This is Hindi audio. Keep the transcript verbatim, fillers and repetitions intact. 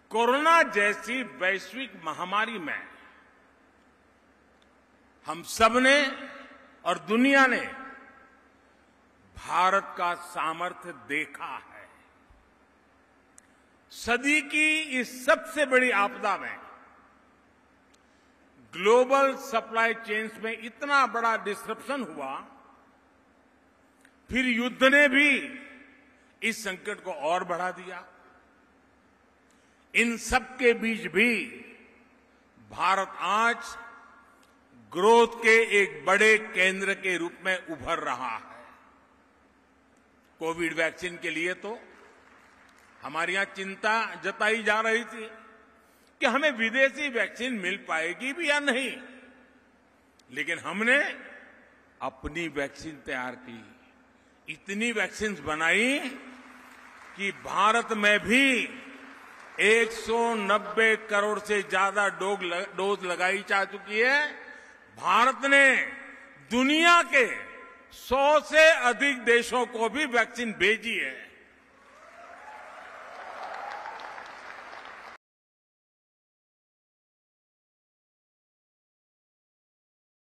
कोरोना जैसी वैश्विक महामारी में हम सबने और दुनिया ने भारत का सामर्थ्य देखा है। सदी की इस सबसे बड़ी आपदा में ग्लोबल सप्लाई चेन्स में इतना बड़ा डिसरप्शन हुआ, फिर युद्ध ने भी इस संकट को और बढ़ा दिया। इन सब के बीच भी भारत आज ग्रोथ के एक बड़े केंद्र के रूप में उभर रहा है। कोविड वैक्सीन के लिए तो हमारे यहां चिंता जताई जा रही थी कि हमें विदेशी वैक्सीन मिल पाएगी भी या नहीं, लेकिन हमने अपनी वैक्सीन तैयार की, इतनी वैक्सीन बनाई कि भारत में भी एक सौ नब्बे करोड़ से ज्यादा डोज लगाई जा चुकी है। भारत ने दुनिया के सौ से अधिक देशों को भी वैक्सीन भेजी है।